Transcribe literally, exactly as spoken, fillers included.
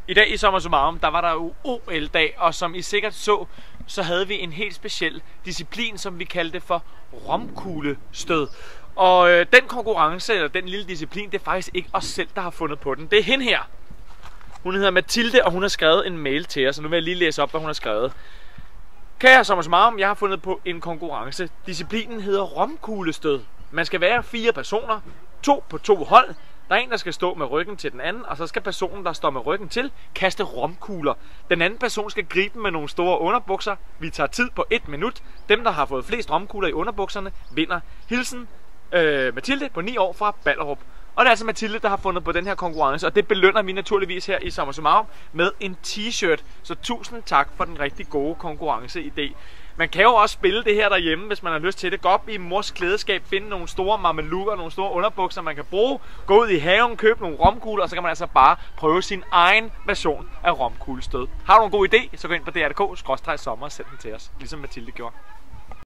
I dag i Sommer Summarum, der var der jo O L-dag, og som I sikkert så, så havde vi en helt speciel disciplin, som vi kaldte for romkuglestød. Og øh, den konkurrence, eller den lille disciplin, det er faktisk ikke os selv, der har fundet på den. Det er hende her. Hun hedder Mathilde, og hun har skrevet en mail til os, så nu vil jeg lige læse op, hvad hun har skrevet. Kære Sommer Summarum, jeg har fundet på en konkurrence. Disciplinen hedder romkuglestød. Man skal være fire personer, to på to hold. Der er en, der skal stå med ryggen til den anden, og så skal personen, der står med ryggen til, kaste romkugler. Den anden person skal gribe med nogle store underbukser. Vi tager tid på et minut. Dem, der har fået flest romkugler i underbukserne, vinder. Hilsen øh, Mathilde på ni år fra Ballerup. Og det er altså Mathilde, der har fundet på den her konkurrence, og det belønner vi naturligvis her i Sommer Summarum med en t-shirt. Så tusind tak for den rigtig gode konkurrenceidé. Man kan jo også spille det her derhjemme, hvis man har lyst til det. Gå op i mors klædeskab, finde nogle store mamelukker, nogle store underbukser, man kan bruge. Gå ud i haven, købe nogle romkugler, og så kan man altså bare prøve sin egen version af romkuglestød. Har du en god idé, så gå ind på D R punktum D K skråstreg sommer og send den til os, ligesom Mathilde gjorde.